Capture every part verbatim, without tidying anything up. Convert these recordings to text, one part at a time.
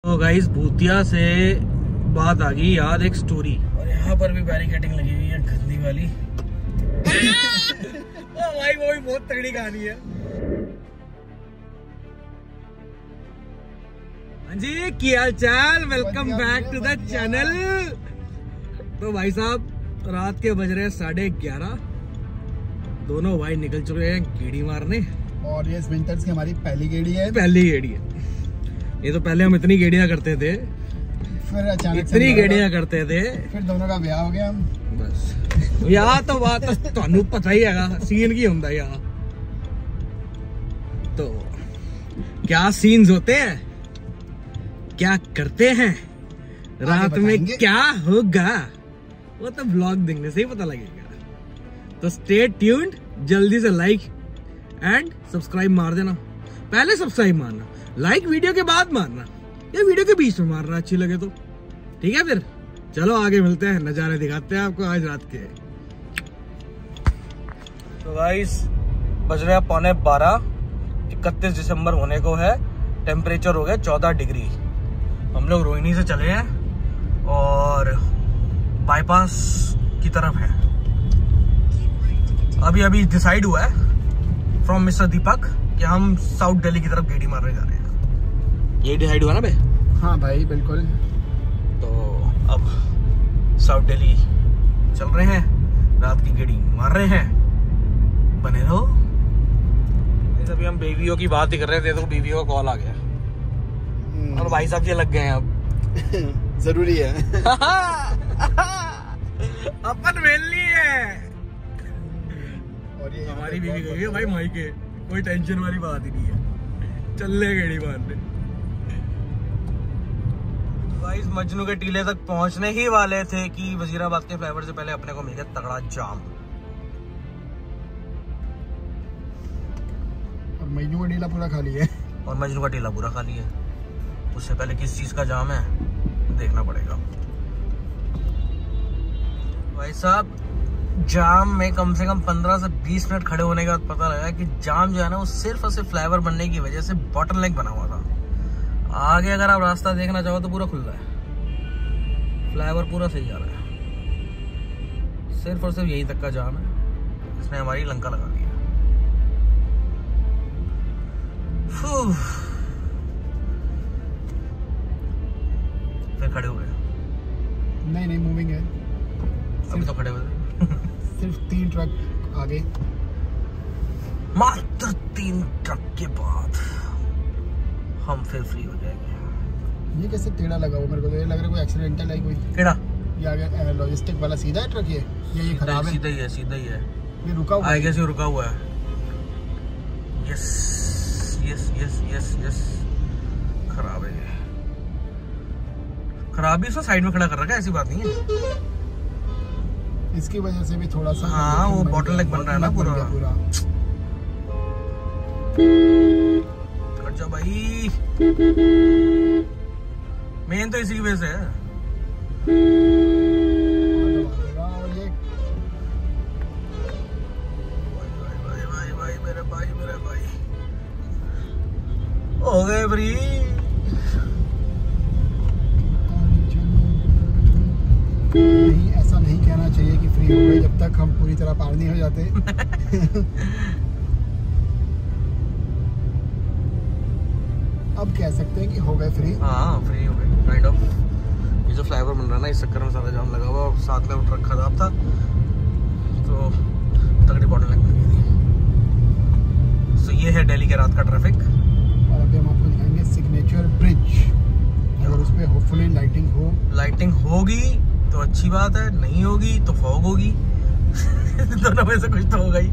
तो गाइस भूतिया से बात आ गई याद एक स्टोरी, और यहाँ पर भी बैरिकेडिंग लगी हुई है गंदी वाली। ओ भाई वो भी बहुत तगड़ी कहानी है। हाँ जी, क्या हाल चाल, welcome back to the channel. तो भाई साहब रात के बज रहे साढ़े ग्यारह, दोनों भाई निकल चुके हैं गेड़ी मारने, और ये विंटर्स की हमारी पहली गेड़ी है। पहली गेड़ी है ये, तो पहले हम इतनी गेड़ियां करते थे, फिर अचानक इतनी गेड़ियां करते थे, फिर दोनों का ब्याह हो गया। बस यहाँ तो बात ਤੁਹਾਨੂੰ पता ही है सीन की होता यहाँ। तो क्या सीन्स होते हैं, क्या करते हैं, रात में क्या होगा, वो तो ब्लॉग देखने से ही पता लगेगा। तो स्टे ट्यून्ड, जल्दी से लाइक एंड सब्सक्राइब मार देना। पहले सब्सक्राइब मारना, लाइक वीडियो के बाद मारना, या वीडियो के बीच में मारना अच्छी लगे तो, ठीक है। फिर चलो आगे मिलते हैं, नजारे दिखाते हैं आपको आज रात के। तो गाइस बज रहे हैं पौने बारह, इकतीस दिसंबर होने को है, टेम्परेचर हो गया चौदह डिग्री। हम लोग रोहिणी से चले हैं और बाईपास की तरफ है। अभी अभी डिसाइड हुआ है फ्रॉम मिस्टर दीपक कि हम साउथ दिल्ली की तरफ गेड़ी मारने जा रहे हैं। ये डिसाइड हुआ ना बे? हाँ भाई बिल्कुल। तो अब साउथ दिल्ली चल रहे हैं, रात की गेड़ी मार रहे हैं, बने रहो। अभी हम बेबियों की बात ही कर रहे थे तो बीवियों का कॉल आ गया और भाई साहब ये लग गए हैं अब। जरूरी है। अपन वेली है। और ये हमारी बीवी गई है भाई मायके, कोई टेंशन वाली बात ही नहीं है, चल ले गेड़ी मारने। गाइस मजनू के टीले तक पहुंचने ही वाले थे कि वजीराबाद के फ्लाईओवर से पहले अपने को मिल गया तगड़ा जाम। और मजनू का टीला पूरा खाली है। और मजनू का टीला पूरा खाली है। उससे पहले किस चीज का जाम है देखना पड़ेगा। भाई साहब जाम में कम से कम पंद्रह से बीस मिनट खड़े होने के बाद पता लगा कि जाम जो है ना वो सिर्फ और सिर्फ फ्लाईओवर बनने की वजह से बॉटलनेक बना हुआ था। आगे अगर आप रास्ता देखना चाहो तो पूरा खुला है, फ्लाईओवर पूरा सही जा रहा है, सिर्फ और सिर्फ यहीं तक का जाम है, इसने हमारी लंका लगा दी है। फिर खड़े हुए, नहीं नहीं मूविंग है, अभी तो खड़े हुए सिर्फ तीन ट्रक आगे, मात्र तीन ट्रक के बाद हम फिर फ्री हो जाएंगे। ये कैसे टेढ़ा लगा हुआ, मेरे को तो ये लग रहा है कोई एक्सीडेंटल है कोई। टेढ़ा ये आगे लॉजिस्टिक वाला सीधा है ट्रक, ये ये ये खराब है। सीधा ही है, सीधा ही है, ये रुका हुआ आगे से रुका हुआ है। Yes yes yes yes yes खराब है, ये खराब ही उसको साइड में खड़ा कर रखा है, ऐसी बात नहीं है। इसकी वजह से भी थोड़ा सा हाँ वो बॉटलनेक बन रहा है ना पूरा पूरा। हट जा भाई, मेन तो इसी की वजह से है। और ये भाई भाई भाई भाई मेरे भाई मेरे भाई हो गए फ्री। नहीं ऐसा नहीं कहना चाहिए कि फ्री हो गए जब तक हम पूरी तरह पार नहीं हो जाते। अब कह सकते हैं कि हो गए फ्री। हाँ फ्री हो गए काइंड ऑफ। ये जो फ्लाईओवर बन रहा है ना, इस चक्कर में सारा जाम लगा हुआ, और साथ में वो ट्रक खराब था तो तगड़ी बॉटलनेक बन गई थी। सो ये है दिल्ली के रात का ट्रैफिक। और अभी हम आपको दिखाएंगे सिग्नेचर ब्रिज। अगर उस पे होपफुली लाइटिंग हो, लाइटिंग होगी तो अच्छी बात है, नहीं होगी तो फॉग होगी। दोनों में से कुछ तो होगा ही।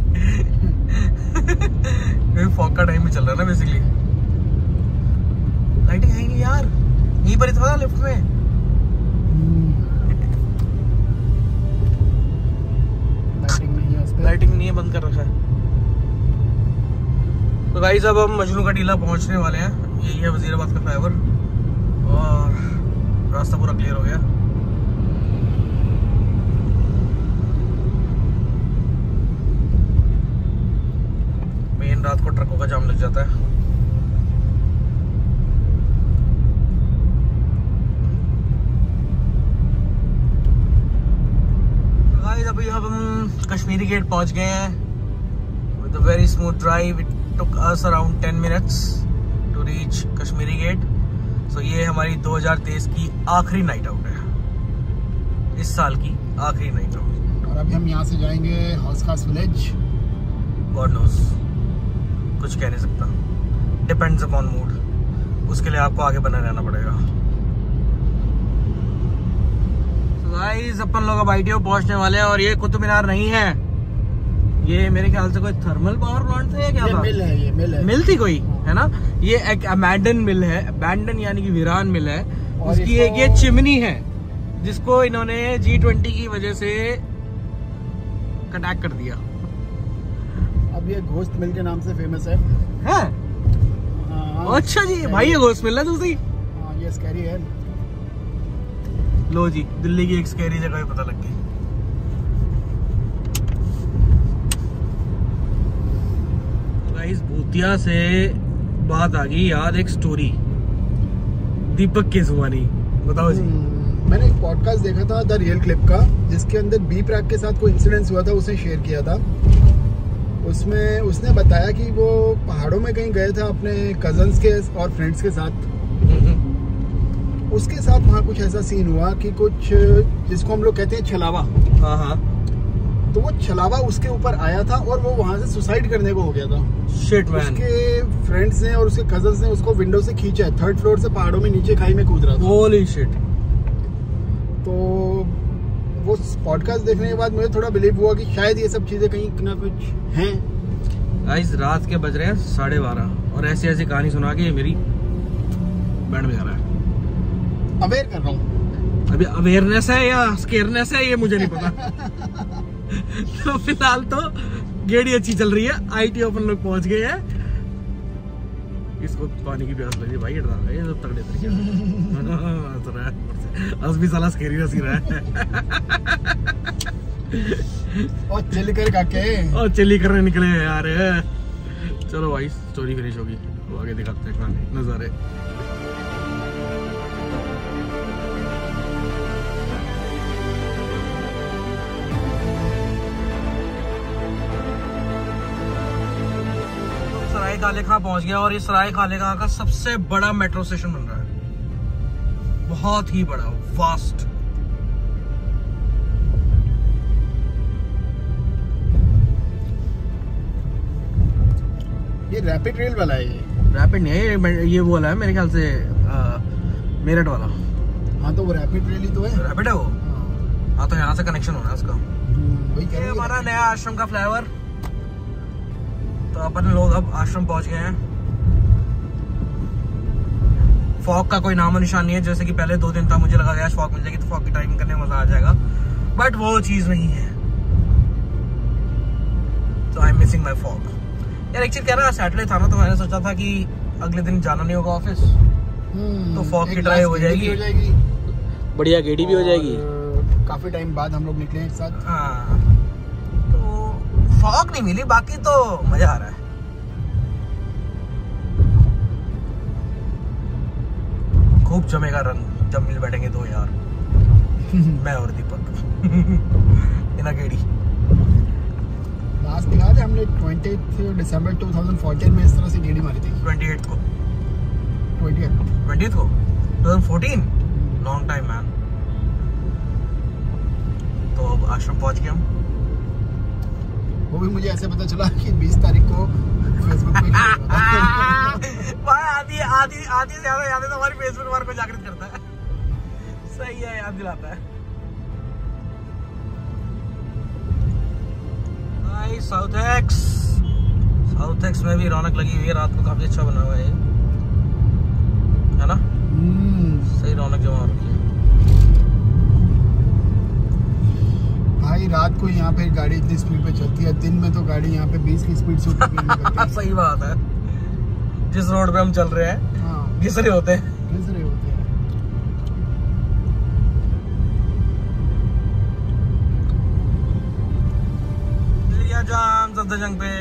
क्योंकि फॉग का टाइम भी चल रहा है ना बेसिकली। लाइटिंग है नहीं यार, यहीं पर था लिफ्ट में। लाइटिंग नहीं है उस पे। लाइटिंग नहीं है, बंद कर रखा है। तो गाइस अब हम मजनू का टीला पहुंचने वाले हैं। यही है वजीराबाद का फ्लाईओवर और रास्ता पूरा क्लियर हो गया। मेन रात को ट्रकों का जाम लग जाता है। अभी हम कश्मीरी गेट पहुंच गए हैं with a very smooth drive. It took us around ten minutes to reach Kashmiri Gate. So ये हमारी दो हज़ार तेईस की आखिरी नाइट आउट है, इस साल की आखिरी नाइट आउट। और अभी हम यहाँ से जाएंगे हौस खास विलेज। गॉड नोस, कुछ कह नहीं सकता, डिपेंड्स अपॉन मूड, उसके लिए आपको आगे बना रहना पड़ेगा। गाइस अपन लोग अब आई टी ओ पहुंचने वाले हैं और ये कुतुब मीनार नहीं है, ये मेरे ख्याल से कोई थर्मल पावर प्लांट था या क्या ये था? मिल है, ये मिल है, मिल थी कोई, है ना? ये एक अबैंडन मिल है, अबैंडन यानी कि वीरान मिल है। उसकी एक ये चिमनी है जिसको इन्होंने जी ट्वेंटी की वजह से कटैक कर दिया। अब ये घोस्ट मिल के नाम से फेमस है। है? हाँ, अच्छा जी, भाई ये घोस्ट मिल है दूसरी। हाँ, ये स्कैरी है। लो जी, दिल्ली की एक स्कैरी जगह पता लग गई। गाइस भूतिया से बात आ गई याद, एक स्टोरी दीपक केसवानी, बताओ जी। मैंने एक पॉडकास्ट देखा था द रियल क्लिप का, जिसके अंदर बी प्रैक के साथ कोई इंसिडेंस हुआ था, उसने शेयर किया था। उसमें उसने बताया कि वो पहाड़ों में कहीं गए थे अपने कजन्स के और फ्रेंड्स के साथ। उसके साथ वहाँ कुछ ऐसा सीन हुआ कि कुछ जिसको हम लोग कहते हैं छलावा, हाँ हाँ, तो वो छलावा उसके ऊपर आया था और वो वहाँ से सुसाइड करने को हो गया था। Shit man. उसके फ्रेंड्स ने और उसके कजन्स ने उसको विंडो से खींचा है, थर्ड फ्लोर से पहाड़ों में नीचे खाई में कूद रहा था। Holy shit. तो वो पॉडकास्ट देखने के बाद मुझे थोड़ा बिलीव हुआ कि शायद ये सब चीजें कहीं ना कुछ हैं। गाइस रात के बज रहे हैं साढ़े बारह और ऐसी ऐसी कहानी सुना के मेरी बैंड बजा रहा है। अवेयर कर रहा हूँ, अभी अवेयरनेस है या स्केयरनेस है ये मुझे नहीं पता। तो फिलहाल तो गेड़ी अच्छी चल रही है, आई टी अपन लोग पहुंच गए हैं। इसको पानी की प्यास लगी भाई, डरा रहा है ये तो तगड़े तरीके से। आज भी साला स्केरी रस ही रहा है। और चिल कर काके और चिल्ली करने निकले हैं यार। चलो भाई स्टोरी फिनिश होगी तो आगे दिखाते हैं कहानी नजारे। सराय काले खां पहुंच गया और ये सराय काले खां का सबसे बड़ा मेट्रो स्टेशन बन रहा है, बहुत ही बड़ा, वास्ट। ये रैपिड रेल वाला है। ये रैपिड नहीं है, ये वो वाला है मेरे ख्याल से मेरठ वाला। हाँ तो वो रैपिड रेल ही तो है। रैपिड है वो। हाँ, हाँ तो यहाँ से कनेक्शन होना है उसका। वही कह ये रहे हैं। हमारा नया आश्रम का फ्लाईओवर। तो अपन लोग अब आश्रम पहुंच गए हैं। फॉग का कोई नामो निशान नहीं है, जैसे कि पहले दो दिन था मुझे लगा यार फॉग मिल जाएगी तो फॉग की ड्राइविंग करने में मजा आ जाएगा, बट वो चीज नहीं है। तो I am missing my fog. यार एक चीज कह रहा, सैटरडे था ना तो मैंने सोचा था कि अगले दिन जाना नहीं होगा ऑफिस, तो फॉग की ड्राइव हो जाएगी, बढ़िया गेड़ी भी हो जाएगी। काफी टाइम बाद हम लोग निकले एक साथ। हाँ तो फॉग नहीं मिली, बाकी तो मजा आ रहा है। खूब जमेगा रंग जब मिल बैठेंगे दो यार, मैं और दीपक। बिना गेड़ी। लास्ट याद है हमने ट्वेंटिएथ दिसंबर दो हज़ार चौदह में इस तरह से गेड़ी मारी थी। ट्वेंटी एट को ट्वेंटिएथ ट्वेंटी को दो हज़ार चौदह, लॉन्ग टाइम मैन। तो अब आश्रम पहुंच गए हम। वो भी मुझे ऐसे पता चला कि बीस तारीख को फेसबुक पे भाई आधी आधी आधी से ज्यादा यादें तो हमारी फेसबुक हमारे को जागृत करता है। सही है, याद दिलाता है। भाई साउथ एक्स साउथ एक्स में भी रौनक लगी हुई है, रात को काफी अच्छा बना हुआ है ये, है ना? सही रौनक जमा रखी है भाई। रात को यहाँ पे गाड़ी इतनी स्पीड पे चलती है, दिन में तो गाड़ी यहाँ पे बीस की स्पीड से ऊपर। सही बात है, जिस रोड पे हम चल रहे हैं हाँ, घिस रहे होते हैं घिस रहे होते हैं। लिया जाम सफदरजंग पे।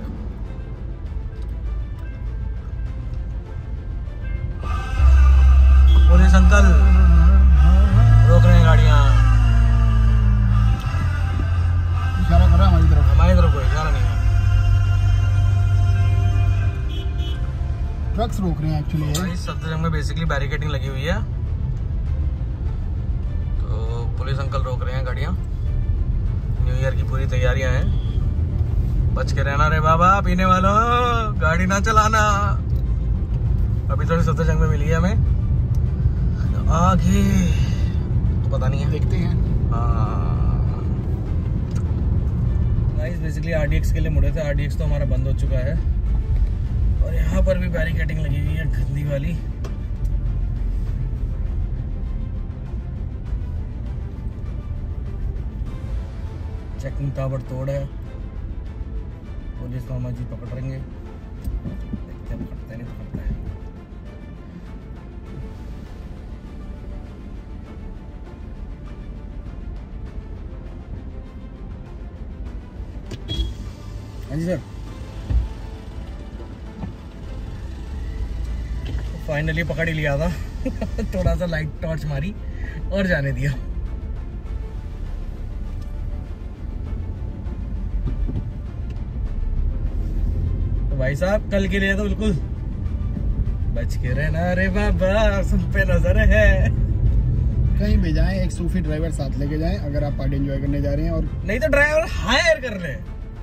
पुलिस अंकल रोक रहे हैं गाड़ियां। कैमरा हमारी तरफ, हमारी तरफ कोई इशारा नहीं है। ट्रक्स रोक रहे हैं एक्चुअली। इस सफदरजंग में बेसिकली बैरिकेडिंग लगी हुई है, तो पुलिस अंकल रोक रहे हैं गाड़ियाँ। न्यू ईयर की पूरी तैयारियां हैं। बच के रहना रे बाबा, पीने वालों गाड़ी ना चलाना। अभी थोड़ी सफदरजंग में मिली है हमें, आगे तो पता नहीं है, देखते हैं। हाँ गाइस, बेसिकली आरडीएक्स के लिए मुड़े थे। आरडीएक्स तो हमारा बंद हो चुका है और यहाँ पर भी बैरिकेडिंग लगी हुई है गंदी वाली। चेकिंग टावर तोड़ है, पुलिस मामा जी पकड़ रहेंगे, देखते हैं पकड़ते नहीं पकड़ते हैं। हाँ जी सर। फाइनली पकड़ ही लिया था थोड़ा सा लाइट टॉर्च मारी और जाने दिया। तो भाई साहब कल के लिए तो बिल्कुल बच के रहना रे बाबा, सब पे नजर है। कहीं भी जाएं एक सूफी ड्राइवर साथ लेके जाएं अगर आप पार्टी एंजॉय करने जा रहे हैं, और नहीं तो ड्राइवर हायर कर ले,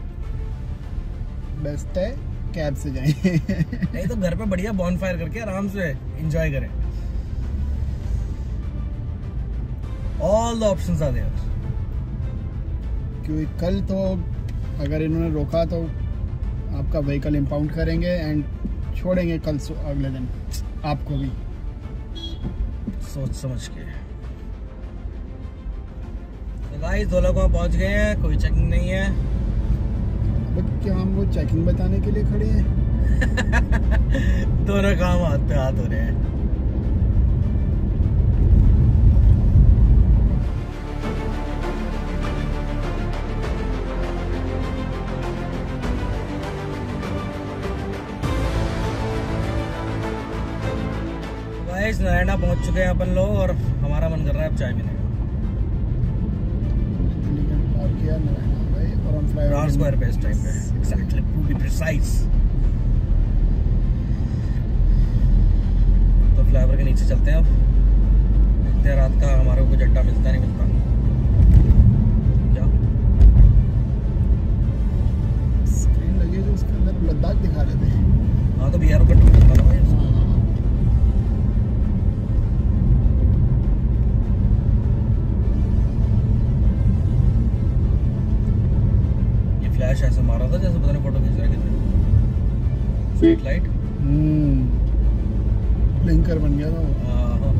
बेस्ट है कैब से जाएं नहीं तो घर पे बढ़िया बॉनफायर करके आराम से एंजॉय करें। All the options are there. क्योंकि कल तो अगर इन्होंने रोका तो आपका व्हीकल इंपाउंड करेंगे एंड छोड़ेंगे कल अगले दिन आपको भी। सोच समझ के। तो गाइस दो लोग वहाँ पहुँच गए हैं, कोई चेकिंग नहीं है। क्या हम वो चेकिंग बताने के लिए खड़े हैं? दोनों काम हाथ पे हाथ हो रहे हैं। गाइस नारायणा पहुंच चुके हैं अपन लोग और हमारा मन कर रहा है अब चाय पीने का। राउंड स्क्वायर पे इस टाइम पे एक्जेक्टली टू बी प्रिसाइज। तो फ्लाईओवर के नीचे चलते हैं अब, देखते हैं रात का हमारे को कुछ अड्डा मिलता नहीं मिलता। क्या स्क्रीन लगी है जो उसके अंदर लद्दाख दिखा रहे थे। हाँ तो बिहार का टूर था ना भाई। फ्लैश ऐसे मारा था जैसे पता नहीं फोटो खींच रहा है किसी। स्ट्रीट लाइट हम्म ब्लिंकर बन गया था वो।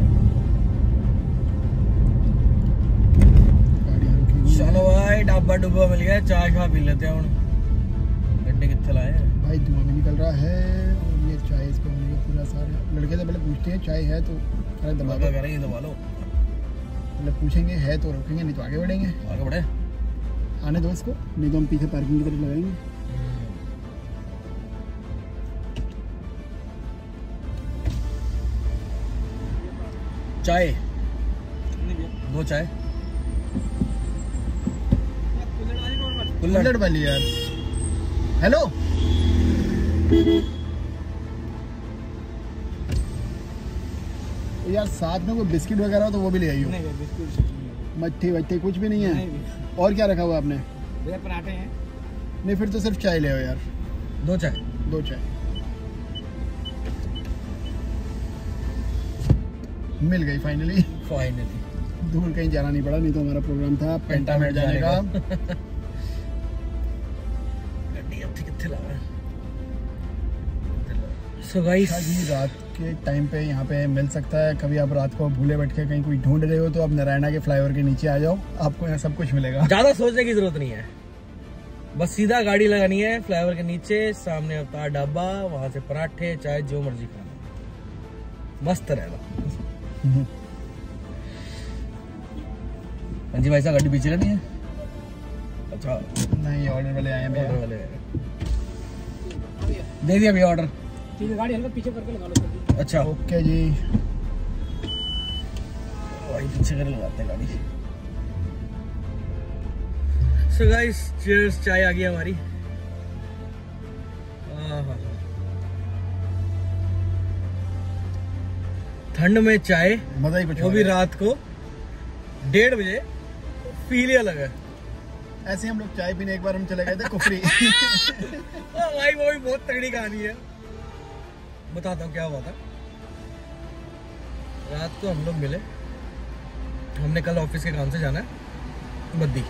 चलो भाई डब्बा डुब्बा मिल गया, चाय शा पी लेते हैं। हम गड्ढे कितने लाए हैं भाई, धुआं भी निकल रहा है और ये चाय इस पे होने पूरा सारा। लड़के तो पहले पूछते हैं चाय है तो अरे दबा क्या कह रहे हैं, दबा लो। पहले पूछेंगे है तो रुकेंगे, नहीं तो आगे बढ़ेंगे। आगे बढ़े आने दो इसको, नहीं तो हम पीछे पार्किंग की तरफ लगाएंगे। चाय दो चाय कुल्हड़ वाली यार। हेलो यार, साथ में कोई बिस्किट वगैरह हो तो वो भी ले आइयो। मट्ठी वट्ठी कुछ भी नहीं है? नहीं। और क्या रखा हुआ आपने? पराठे हैं। नहीं फिर तो सिर्फ चाय ले आओ यार। दो चाय दो चाय मिल गई फाइनली। फाइनली दूर कहीं जाना नहीं पड़ा, नहीं तो हमारा प्रोग्राम था पेंटामेट जाने का। सो गाइस रात के टाइम पे यहाँ पे मिल सकता है। कभी आप रात को भूले बैठ के कहीं कोई ढूंढ रहे हो तो आप नारायणा के फ्लाईओवर के नीचे आ जाओ, आपको यहाँ सब कुछ मिलेगा। ज्यादा सोचने की जरूरत नहीं है, बस सीधा गाड़ी लगानी है फ्लाईओवर के नीचे, सामने अवतार ढाबा, वहां से पराठे चाय जो मर्जी खाना, मस्त रहेगा। हाँ जी भाई साहब, गाड़ी पीछे करनी है। अच्छा नहीं, ऑर्डर वाले आए हैं। ऑर्डर वाले दे दिया भैया ऑर्डर। ठीक है, गाड़ी हल्का पीछे करके लगा लो। अच्छा ओके जी, भाई पीछे कर लगाते हैं गाड़ी। सो गाइस चीयर्स, चाय आ गई हमारी। ठंड में चाय, मजा ही कुछ वो भी रात को डेढ़ बजे, फील ही अलग है। ऐसे हम लोग चाय पीने एक बार हम चले गए थे कुफरी। भाई वो भी बहुत तगड़ी कहानी है, बताता हूँ क्या हुआ था। रात को हम लोग मिले, हमने कल ऑफिस के काम से जाना है बद्दी,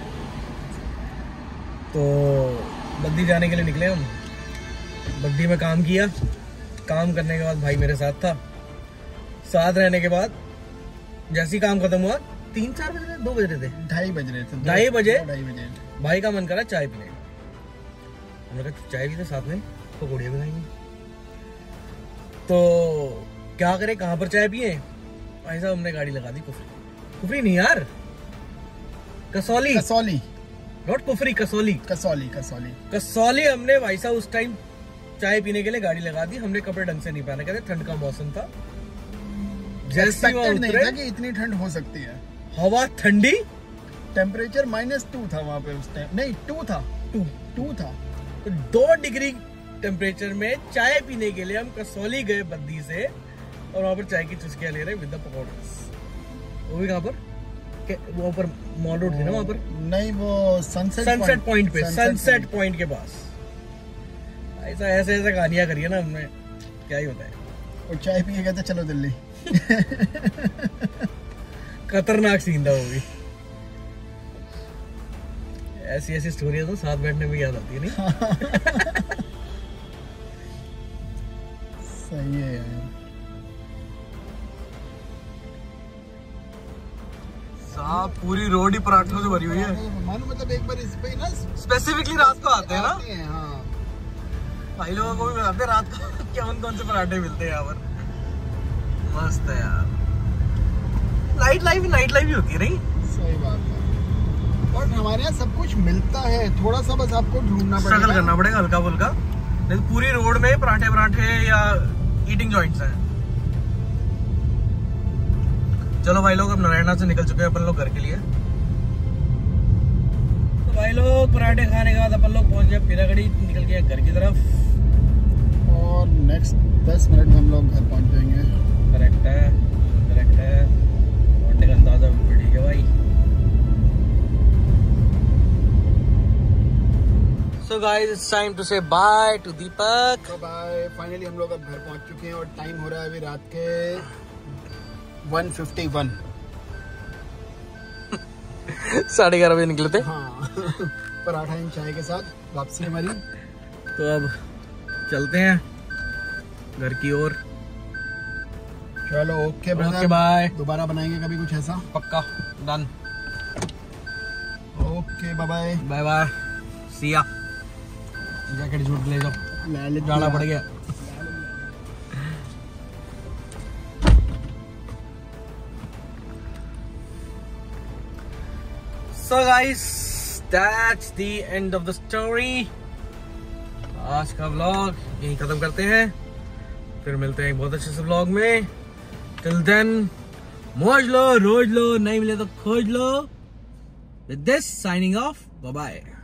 तो बद्दी जाने के लिए निकले हम। बद्दी में काम किया, काम करने के बाद भाई मेरे साथ था। साथ रहने के बाद जैसे ही काम खत्म हुआ, तीन चार बज रहे दो बज रहे थे ढाई बज रहे थे ढाई बजे ढाई बजे भाई का मन करा चाय पीने का। हमने कहा चाय पीते साथ में पकौड़ियाँ बनाएंगे, तो क्या करें, कहाँ पर चाय पिए। भाई साहब हमने गाड़ी लगा दी कुफरी, कुफरी नहीं यार, कसौली, कसौली, नॉट कुफरी, कसौली, कसौली, कसौली, कसौली। हमने भाई साहब उस टाइम चाय पीने के लिए गाड़ी लगा दी। हमने कपड़े ढंग से नहीं पहने, कहते ठंड का मौसम था। जैसे ही वहाँ नहीं उतरे, था कि इतनी ठंड हो सकती है। हवा ठंडी, टेम्परेचर माइनस टू था वहाँ पे उस टाइम, नहीं टू था, टू टू था। तो दो डिग्री टेम्परेचर में चाय पीने के लिए हम कसौली गए बद्दी से, और वहाँ पर चाय की चुस्कियाँ ले रहे विद द पकौड़े। वो भी कहाँ पर, वो ऊपर मॉल रोड थी ना वहाँ पर, नहीं वो सनसेट सनसेट पॉइंट पे, सनसेट सनसेट पॉइंट के पास। ऐसा ऐसे ऐसे कहानियां करी है ना हमने, क्या ही होता है। और चाय पी के कहते चलो दिल्ली। खतरनाक सीन था वो भी। ऐसी ऐसी स्टोरियां तो साथ बैठने में याद आती है नहीं। सही है यार। साहब पूरी रोड ही पराठों से भरी हुई है। मानो मतलब एक बार इस पे ना स्पेसिफिकली रात को आते हैं ना, आते हैं, हाँ। भाई लोगों को भी बताते हैं रात को कौन कौन से पराठे मिलते हैं यहाँ पर। मस्त है यार, नाइट लाइफ नाइट लाइफ ही होती है नहीं। सही बात है। और हमारे यहाँ सब कुछ मिलता है, थोड़ा सा बस आपको ढूंढना पड़ेगा, स्ट्रगल करना पड़ेगा हल्का फुल्का। नहीं तो पूरी रोड में पराठे पराठे या ईटिंग जॉइंट्स हैं। चलो भाई लोग, अब नारायणा से निकल चुके हैं अपन लोग घर के लिए। तो भाई लोग पराठे खाने के बाद अपन लोग पहुंच गए पीरागढ़ी, निकल गए घर की तरफ। और नेक्स्ट दस मिनट में हम लोग घर पहुंच जाएंगे। करेक्ट है, करेक्ट है, पहुंचने का अंदाजा भी ठीक है भाई। So guys, it's time to say bye to Deepak. तो बाय, फाइनली हम लोग अब घर पहुंच चुके हैं और टाइम हो रहा है अभी रात के वन फिफ्टी वन। साढ़े ग्यारह बजे निकले थे। हाँ। पराठा इन चाय के साथ वापसी हमारी। तो अब चलते हैं घर की ओर। चलो ओके ब्रदर, ओके बाय, दोबारा बनाएंगे कभी कुछ ऐसा। पक्का done. Okay bye bye bye bye, see ya. Jacket झूठ ले जाओ, जाना पड़ गया। So guys, that's the end of the story. आज का व्लॉग यहीं खत्म करते हैं, फिर मिलते हैं एक बहुत अच्छे से व्लॉग में। Till then, मौज लो, रोज लो, नहीं मिले तो खोज लो। With this, signing off. Bye bye.